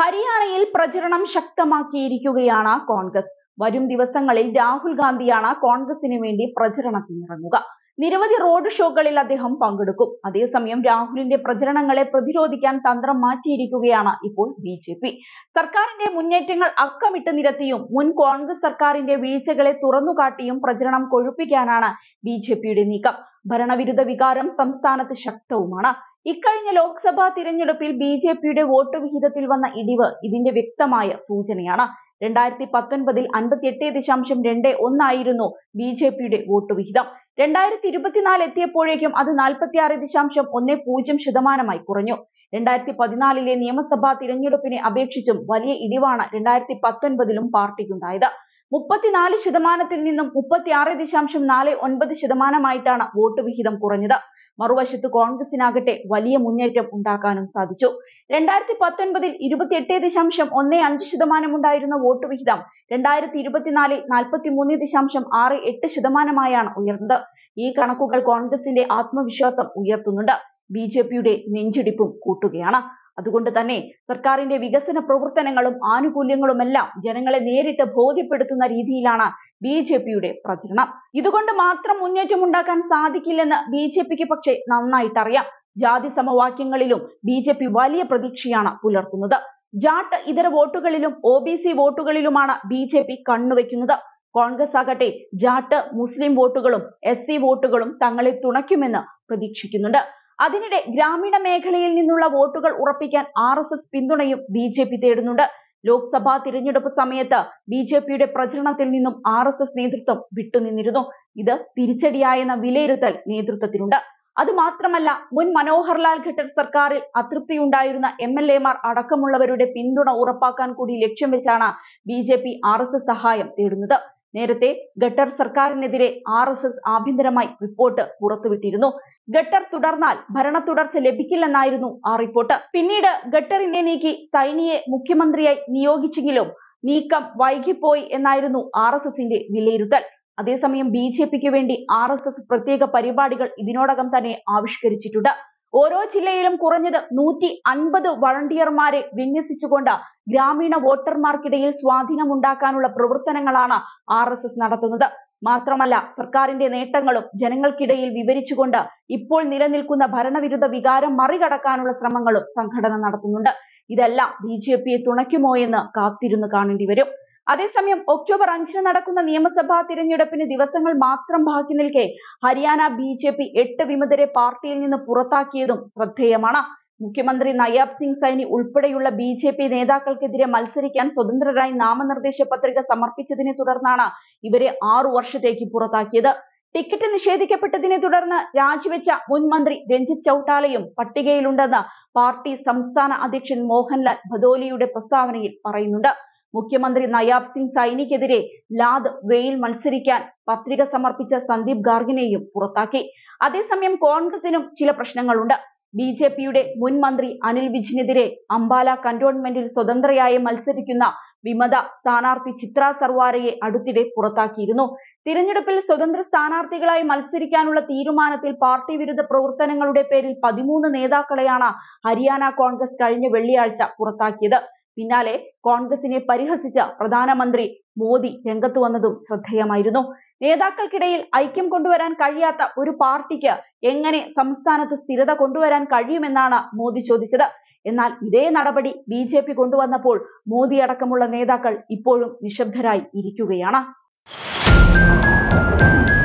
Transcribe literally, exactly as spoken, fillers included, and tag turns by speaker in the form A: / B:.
A: ഹരിയാനയിൽ പ്രചരണം ശക്തമാക്കിയിരിക്കുകയാണ് കോൺഗ്രസ്. വരും ദിവസങ്ങളിൽ രാഹുൽ ഗാന്ധിയാണ് കോൺഗ്രസിന് വേണ്ടി പ്രചരണത്തിനിറങ്ങുക. നിരവധി റോഡ് ഷോകളിൽ അദ്ദേഹം പങ്കെടുക്കും. അതേസമയം രാഹുലിന്റെ പ്രചരണങ്ങളെ പ്രതിരോധിക്കാൻ തന്ത്രം മാറ്റിയിരിക്കുകയാണ് ഇപ്പോൾ ബി ജെ പി. സർക്കാരിന്റെ മുന്നേറ്റങ്ങൾ അക്കമിട്ട് നിരത്തിയും മുൻ കോൺഗ്രസ് സർക്കാരിന്റെ വീഴ്ചകളെ തുറന്നുകാട്ടിയും പ്രചരണം കൊഴുപ്പിക്കാനാണ് ബി ജെ പിയുടെ നീക്കം. ഭരണവിരുദ്ധ വികാരം സംസ്ഥാനത്ത് ശക്തവുമാണ്. ഇക്കഴിഞ്ഞ ലോക്സഭാ തിരഞ്ഞെടുപ്പിൽ ബി ജെ പിയുടെ വോട്ട് വിഹിതത്തിൽ വന്ന ഇടിവ് ഇതിന്റെ വ്യക്തമായ സൂചനയാണ്. രണ്ടായിരത്തി പത്തൊൻപതിൽ അൻപത്തി എട്ട് ദശാംശം രണ്ട് ഒന്നായിരുന്നു ബി ജെ പിയുടെ വോട്ട് വിഹിതം. രണ്ടായിരത്തി ഇരുപത്തിനാല് എത്തിയപ്പോഴേക്കും അത് നാൽപ്പത്തി ആറ് ദശാംശം ഒന്ന് പൂജ്യം ശതമാനമായി കുറഞ്ഞു. രണ്ടായിരത്തി പതിനാലിലെ നിയമസഭാ തിരഞ്ഞെടുപ്പിനെ അപേക്ഷിച്ചും വലിയ ഇടിവാണ് രണ്ടായിരത്തി പത്തൊൻപതിലും പാർട്ടിക്കുണ്ടായത്. മുപ്പത്തിനാല് ശതമാനത്തിൽ നിന്നും മുപ്പത്തി ആറ് ദശാംശം നാല് ഒൻപത് ശതമാനമായിട്ടാണ് വോട്ട് വിഹിതം കുറഞ്ഞത്. മറുവശത്ത് കോൺഗ്രസിനാകട്ടെ വലിയ മുന്നേറ്റം ഉണ്ടാക്കാനും സാധിച്ചു. രണ്ടായിരത്തി പത്തൊൻപതിൽ ഇരുപത്തി എട്ട് ദശാംശം ഒന്ന് അഞ്ച് ശതമാനം ഉണ്ടായിരുന്ന വോട്ട് വിഹിതം രണ്ടായിരത്തി ഇരുപത്തിനാലിൽ നാൽപ്പത്തി മൂന്ന് ദശാംശം ആറ് എട്ട് ശതമാനമായാണ് ഉയർന്നത്. ഈ കണക്കുകൾ കോൺഗ്രസിന്റെ ആത്മവിശ്വാസം ഉയർത്തുന്നുണ്ട്, ബി ജെ പിയുടെ നെഞ്ചിടിപ്പും കൂട്ടുകയാണ്. അതുകൊണ്ട് തന്നെ സർക്കാരിന്റെ വികസന പ്രവർത്തനങ്ങളും ആനുകൂല്യങ്ങളുമെല്ലാം ജനങ്ങളെ നേരിട്ട് ബോധ്യപ്പെടുത്തുന്ന രീതിയിലാണ് ബി ജെ പിയുടെ പ്രചരണം. ഇതുകൊണ്ട് മാത്രം മുന്നേറ്റം ഉണ്ടാക്കാൻ സാധിക്കില്ലെന്ന് ബി ജെ പിക്ക് പക്ഷേ നന്നായിട്ടറിയാം. ജാതി സമവാക്യങ്ങളിലും ബി ജെ പി വലിയ പ്രതീക്ഷയാണ് പുലർത്തുന്നത്. ജാട്ട് ഇതര വോട്ടുകളിലും ഒ ബി സി വോട്ടുകളിലുമാണ് ബി ജെ പി കണ്ണുവെക്കുന്നത്. കോൺഗ്രസ് ആകട്ടെ ജാട്ട്, മുസ്ലിം വോട്ടുകളും എസ് സി വോട്ടുകളും തങ്ങളെ തുണയ്ക്കുമെന്ന് പ്രതീക്ഷിക്കുന്നുണ്ട്. അതിനിടെ ഗ്രാമീണ മേഖലയിൽ നിന്നുള്ള വോട്ടുകൾ ഉറപ്പിക്കാൻ ആർ എസ് എസ് പിന്തുണയും ബി ജെ പി തേടുന്നുണ്ട്. ലോക്സഭാ തിരഞ്ഞെടുപ്പ് സമയത്ത് ബി ജെ പിയുടെ പ്രചരണത്തിൽ നിന്നും ആർ എസ് എസ് നേതൃത്വം വിട്ടുനിന്നിരുന്നു. ഇത് തിരിച്ചടിയായെന്ന വിലയിരുത്തൽ നേതൃത്വത്തിനുണ്ട്. അത് മാത്രമല്ല, മുൻ മനോഹർ ലാൽ ഖട്ടർ സർക്കാരിൽ അതൃപ്തിയുണ്ടായിരുന്ന എം എൽ എമാർ അടക്കമുള്ളവരുടെ പിന്തുണ ഉറപ്പാക്കാൻ കൂടി ലക്ഷ്യം വെച്ചാണ് B J P R S S സഹായം തേടുന്നത്. നേരത്തെ ഖട്ടർ സർക്കാരിനെതിരെ ആർ എസ് എസ് ആഭ്യന്തരമായി റിപ്പോർട്ട് പുറത്തുവിട്ടിരുന്നു. ഖട്ടർ തുടർന്നാൽ ഭരണ തുടർച്ച ലഭിക്കില്ലെന്നായിരുന്നു ആ റിപ്പോർട്ട്. പിന്നീട് ഖട്ടറിനെ നീക്കി സൈനിയെ മുഖ്യമന്ത്രിയായി നിയോഗിച്ചെങ്കിലും നീക്കം വൈകിപ്പോയി എന്നായിരുന്നു ആർ എസ് എസിന്റെ വിലയിരുത്തൽ. അതേസമയം ബി ജെ പിക്ക് വേണ്ടി ആർ എസ് എസ് പ്രത്യേക പരിപാടികൾ ഇതിനോടകം തന്നെ ആവിഷ്കരിച്ചിട്ടുണ്ട്. ഓരോ ജില്ലയിലും കുറഞ്ഞത് നൂറ്റി അൻപത് വളണ്ടിയർമാരെ വിന്യസിച്ചുകൊണ്ട് ഗ്രാമീണ വോട്ടർമാർക്കിടയിൽ സ്വാധീനമുണ്ടാക്കാനുള്ള പ്രവർത്തനങ്ങളാണ് ആർ എസ് എസ് നടത്തുന്നത്. മാത്രമല്ല, സർക്കാരിന്റെ നേട്ടങ്ങളും ജനങ്ങൾക്കിടയിൽ വിവരിച്ചുകൊണ്ട് ഇപ്പോൾ നിലനിൽക്കുന്ന ഭരണവിരുദ്ധ വികാരം മറികടക്കാനുള്ള ശ്രമങ്ങളും സംഘടന നടത്തുന്നുണ്ട്. ഇതെല്ലാം ബി ജെ പിയെ തുണയ്ക്കുമോ എന്ന് കാത്തിരുന്ന് കാണേണ്ടി വരും. അതേസമയം ഒക്ടോബർ അഞ്ചിന് നടക്കുന്ന നിയമസഭാ തിരഞ്ഞെടുപ്പിന് ദിവസങ്ങൾ മാത്രം ബാക്കി നിൽക്കെ ഹരിയാന ബി ജെ പി എട്ട് വിമതരെ പാർട്ടിയിൽ നിന്ന് പുറത്താക്കിയതും ശ്രദ്ധേയമാണ്. മുഖ്യമന്ത്രി നയാബ് സിംഗ് സൈനി ഉൾപ്പെടെയുള്ള ബി ജെ പി നേതാക്കൾക്കെതിരെ മത്സരിക്കാൻ സ്വതന്ത്രരായി നാമനിർദ്ദേശ പത്രിക സമർപ്പിച്ചതിനെ തുടർന്നാണ് ഇവരെ ആറു വർഷത്തേക്ക് പുറത്താക്കിയത്. ടിക്കറ്റ് നിഷേധിക്കപ്പെട്ടതിനെ തുടർന്ന് രാജിവെച്ച മുൻ മന്ത്രി രഞ്ജിത്ത് ചൌട്ടാലയും പട്ടികയിലുണ്ടെന്ന് പാർട്ടി സംസ്ഥാന അധ്യക്ഷൻ മോഹൻലാൽ ഭദോലിയുടെ പ്രസ്താവനയിൽ പറയുന്നുണ്ട്. മുഖ്യമന്ത്രി നയാബ് സിംഗ് സൈനിക്കെതിരെ ലാദ് വെയിൽ മത്സരിക്കാൻ പത്രിക സമർപ്പിച്ച സന്ദീപ് ഗാർഗിനെയും പുറത്താക്കി. അതേസമയം കോൺഗ്രസിനും ചില പ്രശ്നങ്ങളുണ്ട്. ബി ജെ പിയുടെ മുൻ മന്ത്രി അനിൽ വിജിനെതിരെ അംബാല കന്റോൺമെന്റിൽ സ്വതന്ത്രയായി മത്സരിക്കുന്ന വിമത സ്ഥാനാർത്ഥി ചിത്ര സർവാരയെ അടുത്തിടെ പുറത്താക്കിയിരുന്നു. തിരഞ്ഞെടുപ്പിൽ സ്വതന്ത്ര സ്ഥാനാർത്ഥികളായി മത്സരിക്കാനുള്ള തീരുമാനത്തിൽ പാർട്ടി വിരുദ്ധ പ്രവർത്തനങ്ങളുടെ പേരിൽ പതിമൂന്ന് നേതാക്കളെയാണ് ഹരിയാന കോൺഗ്രസ് കഴിഞ്ഞ വെള്ളിയാഴ്ച പുറത്താക്കിയത്. പിന്നാലെ കോൺഗ്രസിനെ പരിഹസിച്ച പ്രധാനമന്ത്രി മോദി രംഗത്ത് വന്നതും ശ്രദ്ധേയമായിരുന്നു. നേതാക്കൾക്കിടയിൽ ഐക്യം കൊണ്ടുവരാൻ കഴിയാത്ത ഒരു പാർട്ടിക്ക് എങ്ങനെ സംസ്ഥാനത്ത് സ്ഥിരത കൊണ്ടുവരാൻ കഴിയുമെന്നാണ് മോദി ചോദിച്ചത്. എന്നാൽ ഇതേ നടപടി ബി ജെ പി കൊണ്ടുവന്നപ്പോൾ മോദി അടക്കമുള്ള നേതാക്കൾ ഇപ്പോഴും നിശബ്ദരായി ഇരിക്കുകയാണ്.